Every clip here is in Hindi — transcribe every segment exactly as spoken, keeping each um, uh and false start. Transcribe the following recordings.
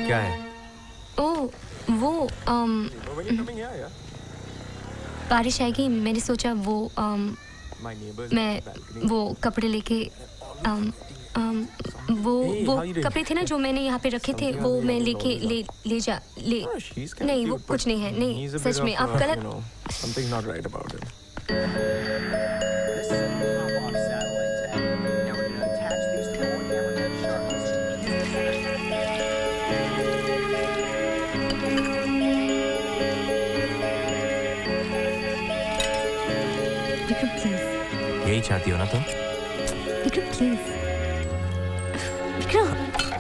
क्या है? ओ, वो um, बारिश आएगी, मैंने सोचा वो um, मैं वो कपड़े लेके um, um, वो वो कपड़े थे ना जो मैंने यहाँ पे रखे थे, वो मैं लेके ले ले जा ले नहीं वो कुछ नहीं है, नहीं सच में आप गलत। यही चाहती हो ना तुम? विक्रम प्लीज, विक्रम।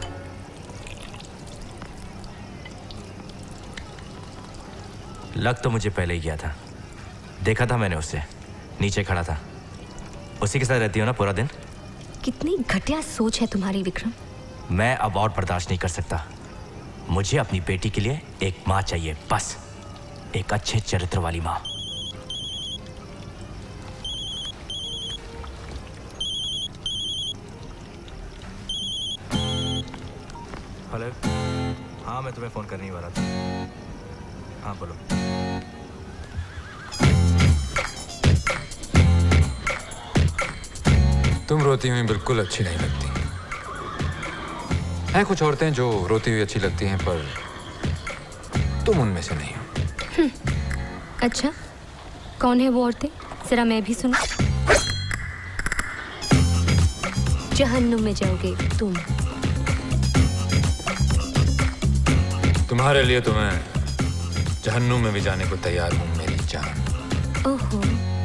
लग तो मुझे पहले ही गया था, देखा था मैंने उससे, नीचे खड़ा था। उसी के साथ रहती हो ना पूरा दिन? कितनी घटिया सोच है तुम्हारी विक्रम। मैं अब और बर्दाश्त नहीं कर सकता। मुझे अपनी बेटी के लिए एक माँ चाहिए, बस एक अच्छे चरित्र वाली माँ। हेलो, हाँ मैं तुम्हें फोन करने ही वाला था। हाँ बोलो। तुम रोती हुई बिल्कुल अच्छी नहीं लगती। हैं कुछ औरतें जो रोती हुई अच्छी लगती हैं, पर तुम उनमें से नहीं हो। अच्छा, कौन है वो औरतें? जरा मैं भी सुनूं। जहन्नुम में जाओगे तुम। तुम्हारे लिए तो मैं जहन्नुम में भी जाने को तैयार हूँ मेरी जान। ओहो,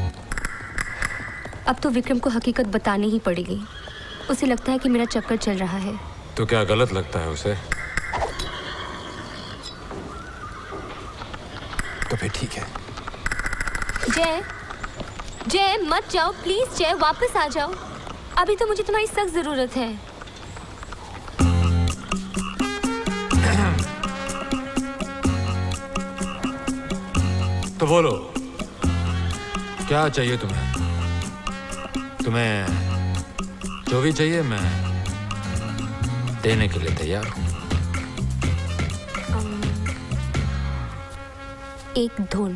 अब तो विक्रम को हकीकत बतानी ही पड़ेगी। उसे लगता है कि मेरा चक्कर चल रहा है। तो क्या गलत लगता है उसे? तो फिर ठीक है। जय, जय मत जाओ प्लीज। जय वापस आ जाओ, अभी तो मुझे तुम्हारी सख्त जरूरत है। तो बोलो, क्या चाहिए तुम्हें? तुम्हें जो भी चाहिए मैं देने के लिए तैयार हूँ। एक धुन।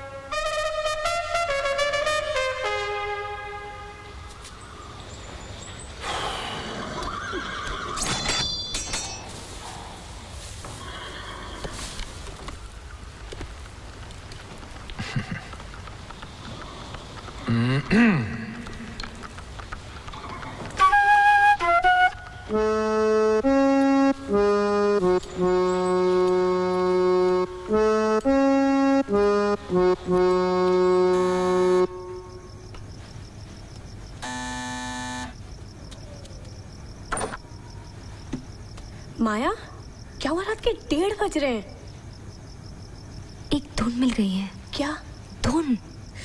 माया, क्या हुआ? रात के डेढ़ बज रहे हैं। एक धुन मिल गई है। क्या धुन?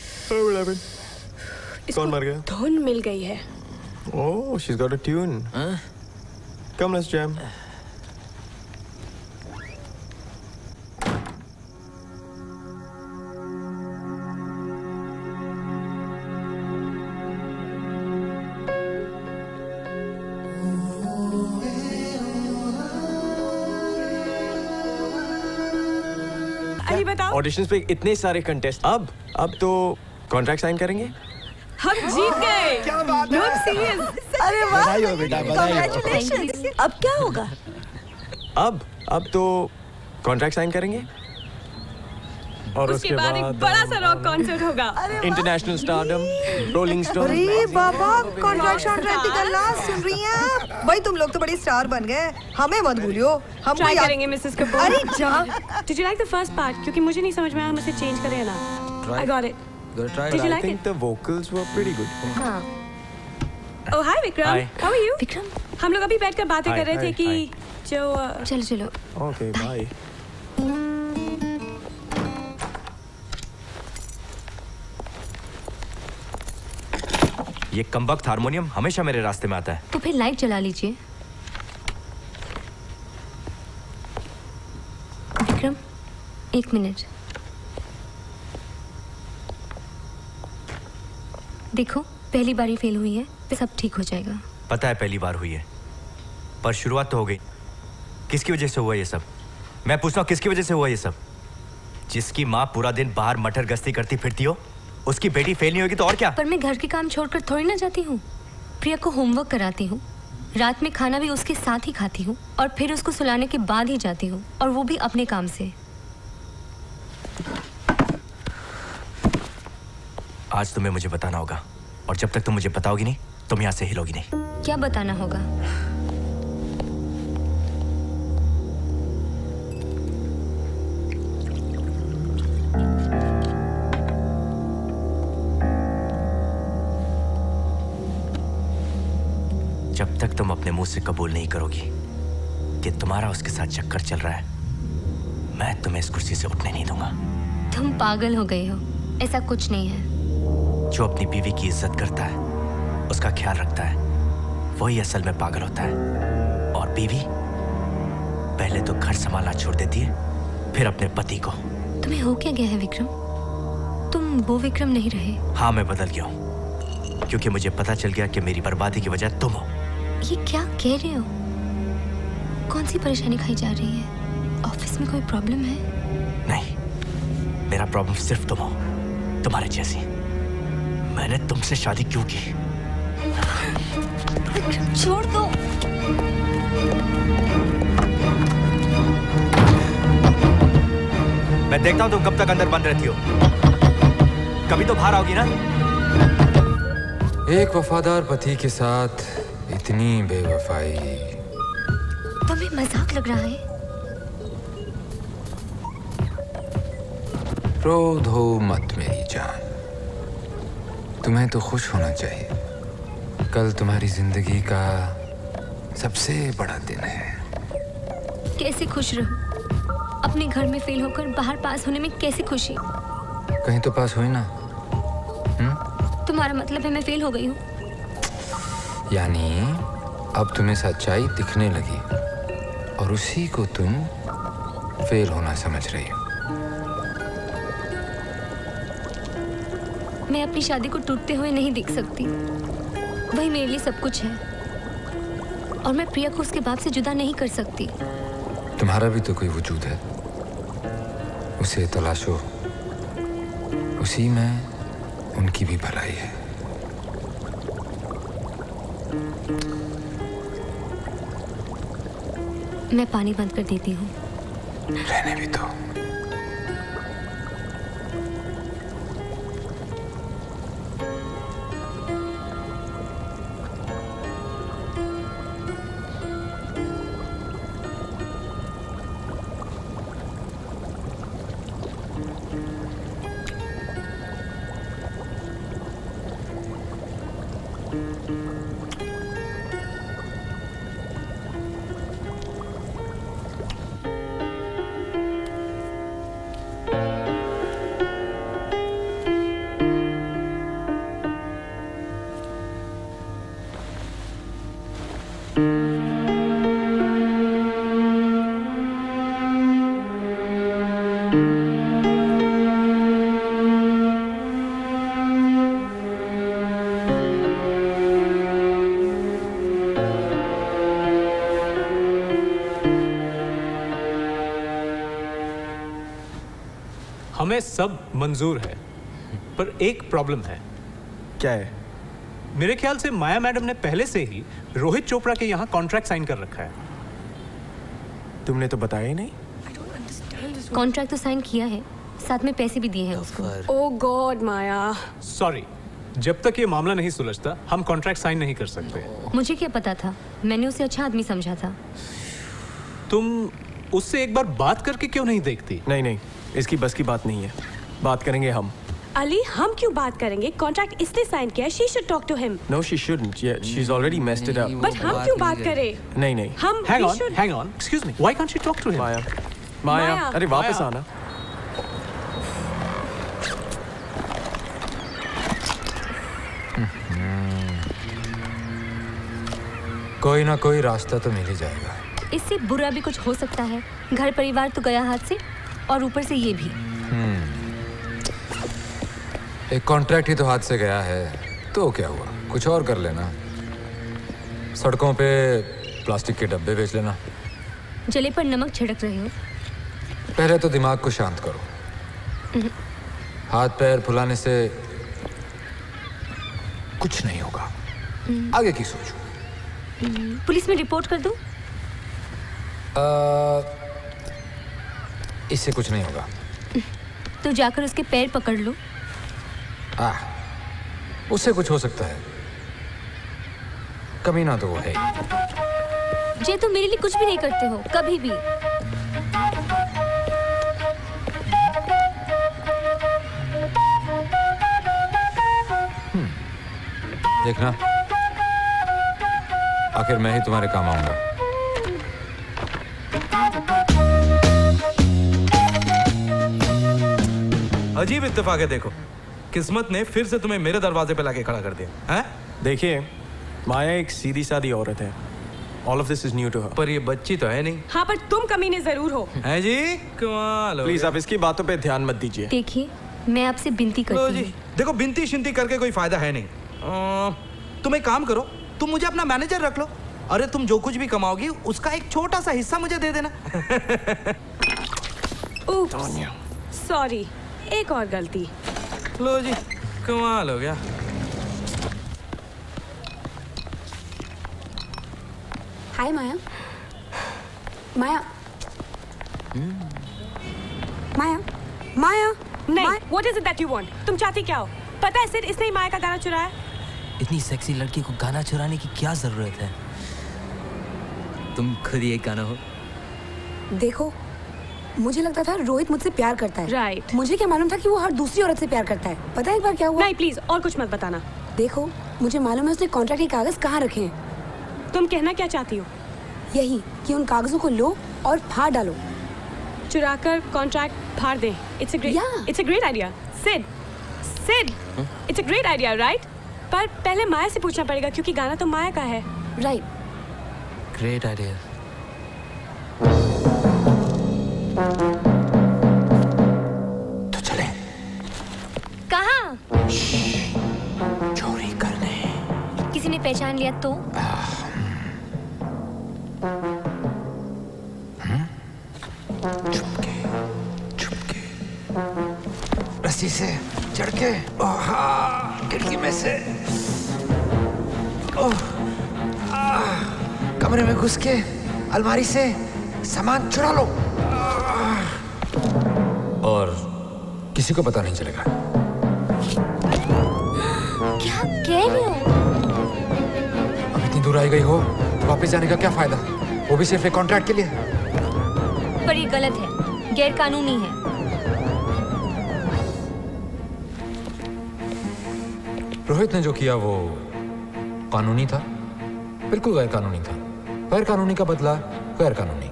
कौन मर गया? धुन मिल गई है। Oh, she's got a tune. Huh? Come, let's jam. अरे बताओ, ऑडिशंस पे इतने सारे कंटेस्ट, अब अब तो कॉन्ट्रैक्ट साइन करेंगे। हम जीत गए। क्या बात है? सीरियस। अरे वाह, बधाई हो बेटा, बधाई हो। कांग्रेचुलेशंस। अब क्या होगा? अब अब तो कॉन्ट्रैक्ट साइन करेंगे और उसके बाद एक बड़ा सा रॉक कॉन्सर्ट होगा। International stardom, rolling stone. अरे बाबा, कॉन्ट्रैक्ट कॉन्ट्रैक्ट की गल्ला सुन रही हैं आप? भाई तुम लोग तो बड़ी स्टार बन गए, हमें मत भूलियो। हम ट्राई करेंगे मिसेस कपूर। अरे जा। Did you like the first part? क्योंकि मुझे नहीं समझ में आया, मुझे चेंज करें ना। I got it. Did you like I think it? the vocals were pretty good. हाँ। Oh hi Vikram. Hi. How are you? Vikram, हम लोग अभी बैठकर बातें Hi, कर रहे थे hi, कि hi. जो uh, चलो चलो। Okay, bye. ये कमबख्त हारमोनियम हमेशा मेरे रास्ते में आता है। तो फिर लाइट जला लीजिए। विक्रम, एक मिनट। देखो, पहली बार ही फेल हुई है, तो सब ठीक हो जाएगा। पता है पहली बार हुई है, पर शुरुआत तो हो गई। किसकी वजह से हुआ ये सब? मैं पूछता हूँ किसकी वजह से हुआ ये सब? जिसकी माँ पूरा दिन बाहर मटर गश्ती करती फिरती हो, उसकी बेटी फेल नहीं होगी तो और क्या? पर मैं घर के काम छोड़कर थोड़ी ना जाती हूँ। प्रिया को होमवर्क कराती हूँ, रात में खाना भी उसके साथ ही खाती हूँ और फिर उसको सुलाने के बाद ही जाती हूँ, और वो भी अपने काम से। आज तुम्हें मुझे बताना होगा, और जब तक तुम मुझे बताओगी नहीं तुम यहाँ से हिलोगी नहीं। क्या बताना होगा? जब तक तुम अपने मुंह से कबूल नहीं करोगी कि तुम्हारा उसके साथ चक्कर चल रहा है, मैं तुम्हें इस कुर्सी से उठने नहीं दूंगा। तुम पागल हो गए हो, ऐसा कुछ नहीं है। जो अपनी बीवी की इज्जत करता है, उसका ख्याल रखता है, वही असल में पागल होता है। और बीवी पहले तो घर संभालना छोड़ देती है, फिर अपने पति को। तुम्हें हो क्या गया है विक्रम? तुम वो विक्रम नहीं रहे। हाँ, मैं बदल गया हूँ, क्योंकि मुझे पता चल गया कि मेरी बर्बादी की वजह तुम हो। ये क्या कह रहे हो? कौन सी परेशानी खाई जा रही है? ऑफिस में कोई प्रॉब्लम है? नहीं, मेरा प्रॉब्लम सिर्फ तुम हो, तुम्हारे जैसी। मैंने तुमसे शादी क्यों की? छोड़ दो। मैं देखता हूँ तुम कब तक अंदर बंद रहती हो। कभी तो बाहर आओगी ना? एक वफादार पति के साथ इतनी बेवफाई। तुम्हें मजाक लग रहा है? क्रोधो मत मेरी जान, तुम्हें तो खुश होना चाहिए। कल तुम्हारी जिंदगी का सबसे बड़ा दिन है। कैसे खुश रहूं? अपने घर में फेल होकर बाहर पास होने में कैसे खुशी? कहीं तो पास हुई ना? हुँ? तुम्हारा मतलब है मैं फेल हो गई हूँ? यानी अब तुम्हें सच्चाई दिखने लगी और उसी को तुम फेल होना समझ रही हो। मैं अपनी शादी को टूटते हुए नहीं देख सकती। वही मेरे लिए सब कुछ है, और मैं प्रिया को उसके बाप से जुदा नहीं कर सकती। तुम्हारा भी तो कोई वजूद है, उसे तलाशो। उसी में उनकी भी भलाई है। मैं पानी बंद कर देती हूँ। रहने भी तो। हमें सब मंजूर है, पर एक प्रॉब्लम है। क्या है? मेरे ख्याल से माया मैडम ने पहले से ही रोहित चोपड़ा के यहाँ कॉन्ट्रैक्ट साइन कर रखा है। तुमने तो बताया ही नहीं। कॉन्ट्रैक्ट तो साइन किया है, साथ में पैसे भी दिए हैं उसको। ओह गॉड माया। सॉरी, जब तक ये मामला नहीं सुलझता हम कॉन्ट्रैक्ट साइन नहीं कर सकते। मुझे क्या पता था, मैंने उसे अच्छा आदमी समझा था। तुम उससे एक बार बात करके क्यों नहीं देखती? नहीं नहीं, इसकी बस की बात नहीं है। बात करेंगे हम। अली, हम क्यों बात करेंगे? कॉन्ट्रैक्ट इसने साइन किया है। She should talk to him. No, she shouldn't. Yeah, she's already messed it up. But हम क्यों बात करें? नहीं नहीं। हम Hang we on, should- hang on. Excuse me. Why can't you talk to him? माया, माया, माया। अरे वापस माया। आना। कोई ना कोई रास्ता तो मिल ही जाएगा। इससे बुरा भी कुछ हो सकता है। घर परिवार तो गया हाथ से, और ऊपर से ये भी। एक कॉन्ट्रैक्ट ही तो हाथ से गया है, तो क्या हुआ? कुछ और कर लेना। सड़कों पे प्लास्टिक के डब्बे बेच लेना। जले पर नमक छिड़क रहे हो? पहले तो दिमाग को शांत करो। हाथ पैर फुलाने से कुछ नहीं होगा। आगे की सोचो। पुलिस में रिपोर्ट कर दूं? आ, इससे कुछ नहीं होगा। तो जाकर उसके पैर पकड़ लो। आ, उससे कुछ हो सकता है। कमीना तो वो है। जे तुम मेरे लिए कुछ भी नहीं करते हो, कभी भी। देखना, आखिर मैं ही तुम्हारे काम आऊंगा। अजीब इत्तेफाक है, देखो किस्मत ने फिर से तुम्हें मेरे दरवाजे पे लाके खड़ा कर दिया है। देखिए, माया एक सीधी सादी औरत है। All of this is new to her. पर ये बच्ची तो है नहीं। हाँ, पर तुम कमीने जरूर हो। हैं जी? कमाल हो प्लीज गया। आप इसकी बातों पे ध्यान मत दीजिए। देखिए, मैं आपसे विनती लो करती जी, हूँ। देखो बिनती शिनती करके कोई फायदा है नहीं। आ, तुम एक काम करो, तुम मुझे अपना मैनेजर रख लो। अरे तुम जो कुछ भी कमाओगी उसका एक छोटा सा हिस्सा मुझे दे देना। सॉरी, एक और गलती। लो जी, कमाल हो गया। हाय माया। माया माया माया नहीं, what is it that you want? तुम चाहती क्या हो? पता है सिर्फ इसने ही माया का गाना चुराया। इतनी सेक्सी लड़की को गाना चुराने की क्या जरूरत है? तुम खुद ही एक गाना हो। देखो, मुझे लगता था रोहित मुझसे प्यार करता है। Right right. मुझे क्या मालूम था कि वो हर दूसरी औरत से प्यार करता है। पता है एक बार क्या हुआ? नहीं प्लीज, और कुछ मत बताना। देखो, मुझे मालूम है उसने कॉन्ट्रैक्ट के कागज कहाँ रखे हैं। तुम कहना क्या चाहती हो? यही कि उन कागजों को लो और फाड़ डालो। चुराकर कॉन्ट्रैक्ट फाड़ दे। It's a great it's a great idea. Sid Sid it's a great idea, right? पर पहले माया से पूछना पड़ेगा क्योंकि गाना तो माया का है। राइट। Great idea. तो चले। कहाँ? चोरी करने। किसी ने पहचान लिया तो? चुपके चुपके रस्सी से चढ़ के खिड़की में से ओह, कमरे में घुस के अलमारी से सामान चुरा लो और किसी को पता नहीं चलेगा। क्या कह रहे हो? अब इतनी दूर आई गई हो, वापस जाने का क्या फायदा? वो भी सिर्फ एक कॉन्ट्रैक्ट के लिए। पर ये गलत है, गैर कानूनी है। रोहित ने जो किया वो कानूनी था? बिल्कुल गैर कानूनी था। गैर कानूनी का बदला गैर कानूनी।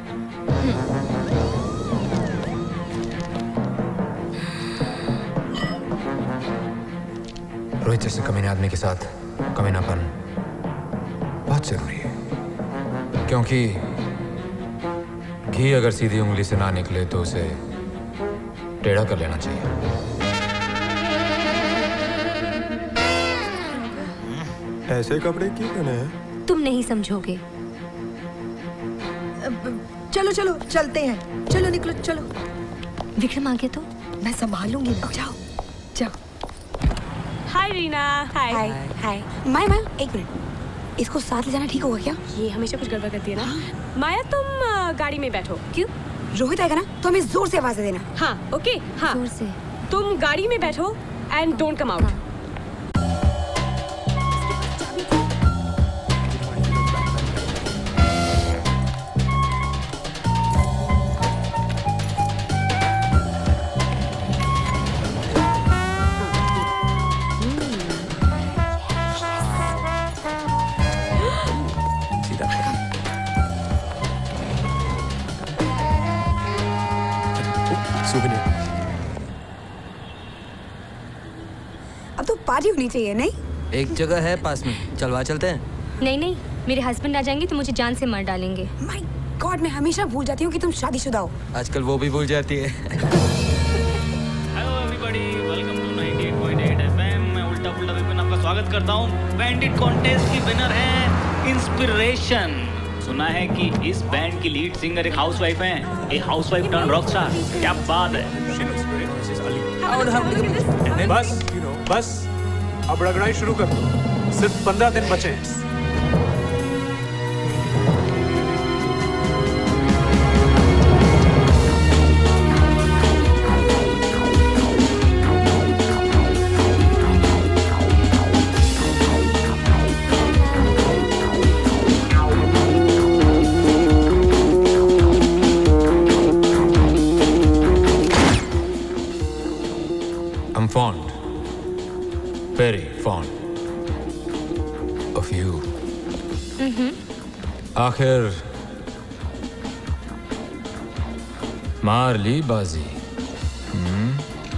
रोहित जैसे कमीने आदमी के साथ कमीनापन बहुत जरूरी है, क्योंकि घी अगर सीधी उंगली से ना निकले तो उसे टेढ़ा कर लेना चाहिए। ऐसे कपड़े क्यों पहने हैं? तुम नहीं समझोगे। चलो चलो चलते हैं, चलो निकलो चलो। विक्रम आ गया तो मैं संभालूंगी ना। जाओ जाओ। हाय रीना। हाय हाय हाय। माया माया एक मिनट, इसको साथ ले जाना ठीक होगा क्या? ये हमेशा कुछ गड़बड़ करती है ना। माया तुम आ, गाड़ी में बैठो। क्यों? रोहित आएगा ना तो हमें जोर से आवाज देना। हाँ ओके हाँ जोर से। तुम गाड़ी में बैठो एंड डोंट कम आउट। अब तो पार्टी होनी चाहिए नहीं? एक जगह है पास में, चलवा चलते हैं। नहीं नहीं, मेरे हस्बैंड आ जाएंगे तो मुझे जान से मार डालेंगे। माय गॉड, मैं हमेशा भूल जाती हूँ कि तुम शादीशुदा हो। आजकल वो भी भूल जाती है। Hello everybody, welcome to ninety eight point eight FM. मैं उल्टा पुल्टा विपिन आपका स्वागत करता हूँ। बैंडिट कॉन्टेस्ट की विनर है इंस्पिरेशन। सुना है कि इस बैंड की लीड सिंगर एक हाउसवाइफ हैं, एक हाउसवाइफ टर्न रॉकस्टार। क्या बात है। बस बस अब रगड़ाई शुरू कर दो, सिर्फ पंद्रह दिन बचे हैं। Fond, very fond of you. Mm-hmm. आखिर मार ली बाजी। हम्म?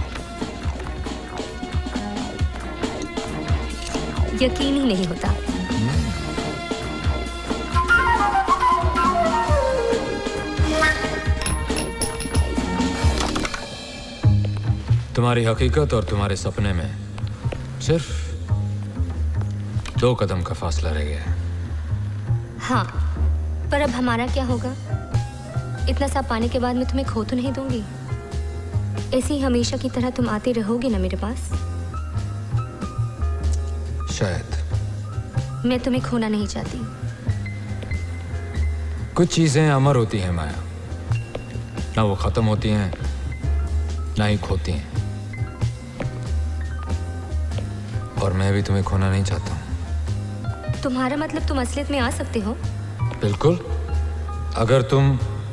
यकीन ही नहीं होता। तुम्हारी हकीकत और तुम्हारे सपने में सिर्फ दो कदम का फासला रह गया है। हाँ, पर अब हमारा क्या होगा? इतना सा पाने के बाद मैं तुम्हें खो तो नहीं दूंगी। ऐसे ही हमेशा की तरह तुम आते रहोगे ना मेरे पास? शायद। मैं तुम्हें खोना नहीं चाहती। कुछ चीजें अमर होती हैं माया, ना वो खत्म होती हैं ना ही खोती हैं। और मैं भी तुम्हें खोना नहीं चाहता हूं। तुम्हारा मतलब तुम असलियत में आ सकते हो? बिल्कुल, अगर तुम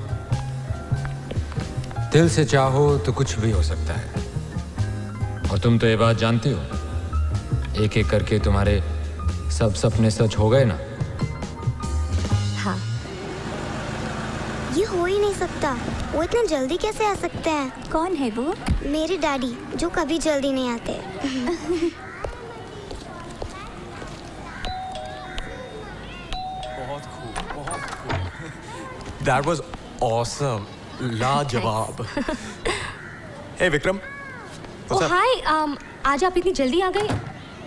दिल से चाहो तो कुछ भी हो सकता है। और तुम तो ये बात जानती हो, एक एक करके तुम्हारे सब सपने सच हो गए ना। हाँ। ये हो ही नहीं सकता। वो इतने जल्दी कैसे आ सकते हैं? कौन है वो? मेरे डैडी, जो कभी जल्दी नहीं आते। बहुत खूब, बहुत खूब। That was awesome. लाजवाब। Hey विक्रम। ओह हाय, um, आज आप इतनी जल्दी आ गए?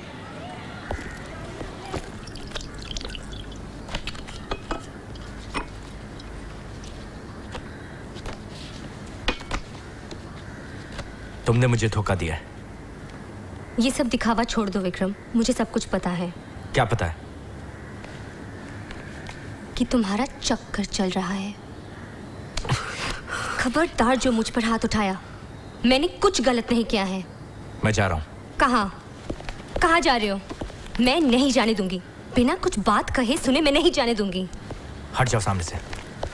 तुमने मुझे धोखा दिया है। ये सब दिखावा छोड़ दो विक्रम, मुझे सब कुछ पता है। क्या पता है? कि तुम्हारा चक्कर चल रहा है। खबरदार जो मुझ पर हाथ उठाया, मैंने कुछ गलत नहीं किया है। मैं जा रहा हूँ। कहाँ? कहाँ जा रहे हो? मैं नहीं जाने दूंगी। बिना कुछ बात कहे सुने मैं नहीं जाने दूंगी। हट जाओ सामने से।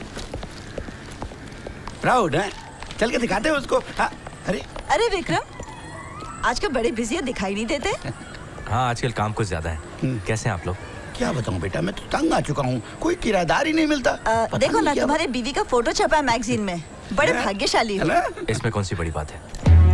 प्राउड है? चल के दिखाते हैं उसको। हाँ, अरे अरे विक्रम, आजकल बड़े बिजी है, दिखाई नहीं देते। हाँ, आजकल काम कुछ ज्यादा है। कैसे हैं आप लोग? क्या बताऊं बेटा, मैं तो तंग आ चुका हूँ। कोई किराएदार ही नहीं मिलता। आ, देखो ना, तुम्हारे बीवी का फोटो छपा है मैगजीन में। बड़े भाग्यशाली हो। इसमें कौन सी बड़ी बात है?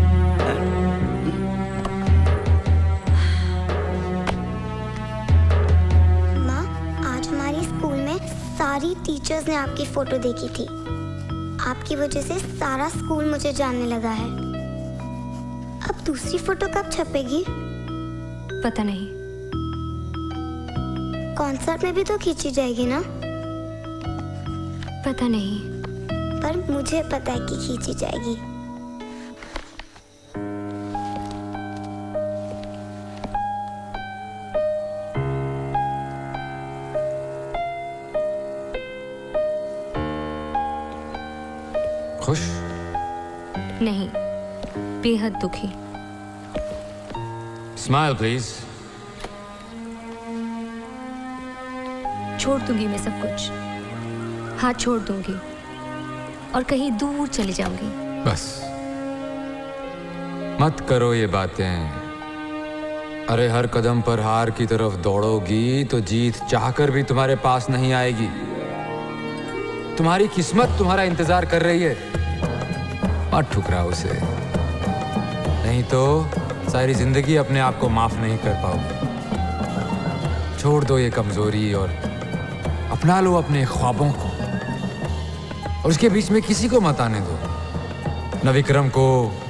माँ, आज हमारी स्कूल में सारी टीचर्स ने आपकी फोटो देखी थी। आपकी वजह से सारा स्कूल मुझे जानने लगा है। अब दूसरी फोटो कब छपेगी? पता नहीं। कॉन्सर्ट में भी तो खींची जाएगी ना? पता नहीं। पर मुझे पता है कि खींची जाएगी। खुश? नहीं, बेहद दुखी। Smile please. छोड़ दूंगी मैं सब कुछ, हाथ छोड़ दूंगी और कहीं दूर चली जाऊंगी। बस मत करो ये बातें। अरे हर कदम पर हार की तरफ दौड़ोगी तो जीत चाहकर भी तुम्हारे पास नहीं आएगी। तुम्हारी किस्मत तुम्हारा इंतजार कर रही है। मत ठुकराओ उसे, नहीं तो सारी जिंदगी अपने आप को माफ नहीं कर पाओगे। छोड़ दो ये कमजोरी और अपना लो अपने ख्वाबों को। और उसके बीच में किसी को मत आने दो, न विक्रम को,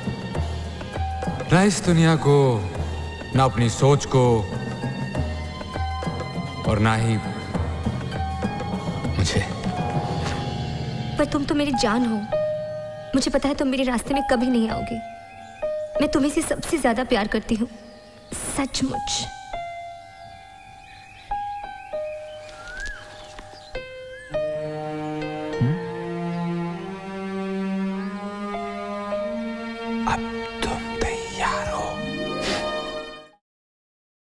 न इस दुनिया को, न अपनी सोच को, और ना ही मुझे। पर तुम तो मेरी जान हो। मुझे पता है तुम मेरे रास्ते में कभी नहीं आओगे। मैं तुम्हें से सबसे ज्यादा प्यार करती हूँ, सचमुच। आप